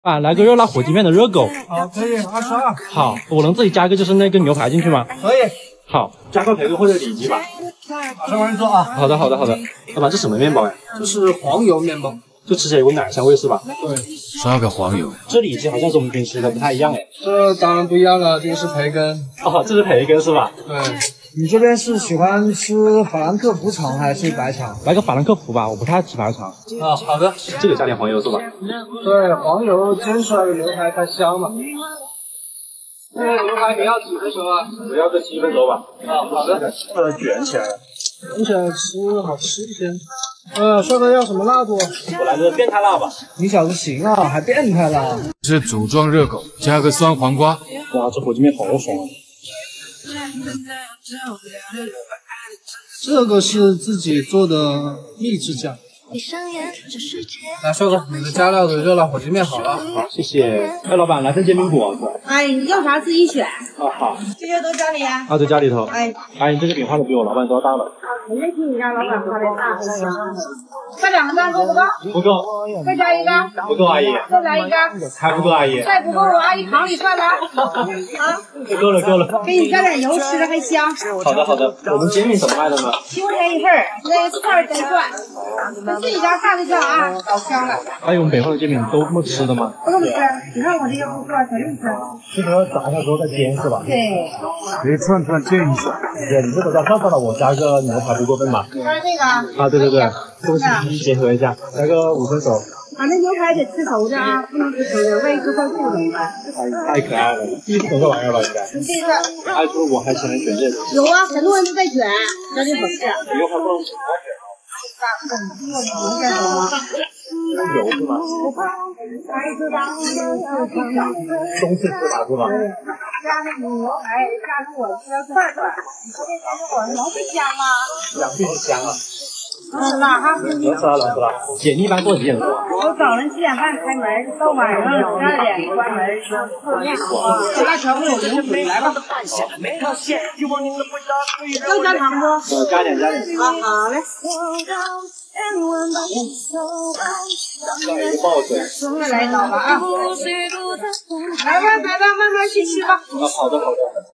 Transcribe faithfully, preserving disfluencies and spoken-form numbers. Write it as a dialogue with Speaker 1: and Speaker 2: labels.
Speaker 1: 啊，来个热辣火鸡面的热狗。
Speaker 2: 好，可以，二十二。
Speaker 1: 好，我能自己加个就是那个牛排进去吗？
Speaker 2: 可以。
Speaker 1: 好，加个培根或者里脊吧。
Speaker 2: 马上帮你做啊。
Speaker 1: 好的，好的，好的。老板，这什么面包呀？
Speaker 2: 这是黄油面包，
Speaker 1: 就吃起来有股奶香味是吧？
Speaker 2: 对。
Speaker 3: 刷个黄油。
Speaker 1: 这里脊好像是我们平时吃的不太一样哎。
Speaker 2: 这当然不一样了，这个是培根。
Speaker 1: 哦，这是培根是吧？
Speaker 2: 对。你这边是喜欢吃法兰克福肠还是白肠？
Speaker 1: 来个法兰克福吧，我不太爱吃白肠。
Speaker 2: 啊，好的。
Speaker 1: 这个加点黄油是吧？
Speaker 2: 对，黄油煎出来的牛排才香嘛。这个牛排你要几分熟啊？
Speaker 1: 我要个七分熟吧。
Speaker 2: 啊，好的。
Speaker 1: 把它卷起来了，
Speaker 2: 卷起来吃好吃一些。呃，帅哥要什么辣度？
Speaker 1: 我来个变态辣吧。
Speaker 2: 你小子行啊，还变态辣。
Speaker 3: 是组装热狗，加个酸黄瓜。
Speaker 1: 哇，这火鸡面好爽啊！
Speaker 2: 这个是自己做的秘制酱。来，帅哥，你的加料的热辣火鸡面好了。
Speaker 1: 好，谢谢。哎，老板，来份煎饼果子。
Speaker 4: 哎，你要啥自己选。
Speaker 1: 啊，好。
Speaker 4: 这些都家里呀？
Speaker 1: 啊，在家里头。
Speaker 4: 哎，
Speaker 1: 阿姨，这个饼画的比我老板都要大了。
Speaker 4: 肯定比你家老板画的大和香。再两个蛋够不够？
Speaker 1: 不够。
Speaker 4: 再加一个。
Speaker 1: 不够，阿姨。
Speaker 4: 再来一个。
Speaker 1: 还不够，阿姨。
Speaker 4: 再不够，我阿姨扛里算了。啊。
Speaker 1: 够了，够了。
Speaker 4: 给你加点油，吃着还香。
Speaker 1: 好的，好的。我们煎饼怎么卖的呢？
Speaker 4: 七块钱一份儿，那个块儿再算。那自己家炸的酱啊，老香了。
Speaker 1: 阿姨，我们北方的煎饼都这么吃的吗？
Speaker 4: 不这么吃，你看我这个不错，全这么
Speaker 1: 是
Speaker 4: 吃。
Speaker 1: 说炸一下之后再煎是吧？
Speaker 4: 对。
Speaker 3: 可以串串煎一下。
Speaker 1: 对，你这个要上上了，我加个牛排不过分吧？
Speaker 4: 加这个。
Speaker 1: 啊，对对对，东西结合一下，来个五分熟。
Speaker 4: 啊，那牛排得吃熟的啊，不能吃生的，万一吃坏肚子怎么办？
Speaker 1: 太可爱了，第一次整这玩意儿吧，应该。
Speaker 4: 你这个。
Speaker 1: 还说我还喜欢卷这个。
Speaker 4: 有啊，很多人都在卷，这就好吃。
Speaker 1: 牛排不能卷。油是吧？中式吃法是吧？
Speaker 4: 加那牛排，加上我这块块，你说这加上我能不香吗？
Speaker 1: 两必须香啊！
Speaker 4: 能吃了哈？
Speaker 1: 能吃了，能吃了。姐，你一般做几点钟？
Speaker 4: 我早上七点半开门，到晚上十二点关门。这大全部有零水，来吧。要加糖不？
Speaker 1: 呃，加点，加点。
Speaker 4: 啊，好嘞。
Speaker 1: 来一个爆水。
Speaker 4: 再来一刀吧啊！来吧，来吧，慢慢去吃吧。
Speaker 1: 啊，好的，好的。